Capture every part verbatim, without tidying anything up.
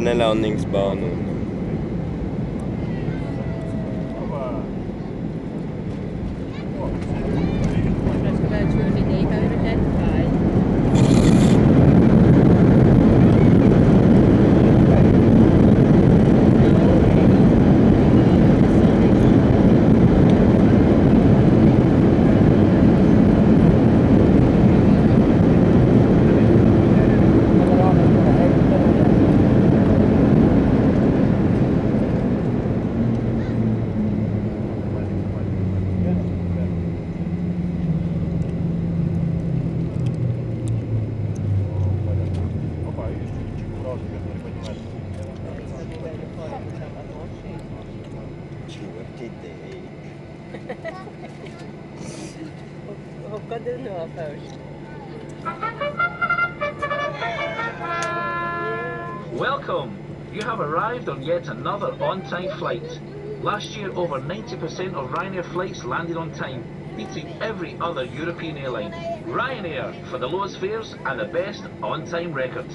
Moderne landningsbanen. Det ska vara tjugo nio höjdfärg. Hoppar du nu av först? Welcome! You have arrived on yet another on-time flight. Last year, over ninety percent of Ryanair flights landed on time, beating every other European airline. Ryanair, for the lowest fares and the best on-time record.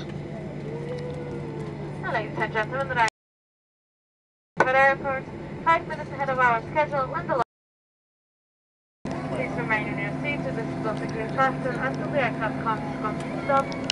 Ladies and gentlemen, the Ryanair airport, five minutes ahead of our schedule, when the please remain in your seats with the seatbelt securely fastened until the aircraft comes to complete stop.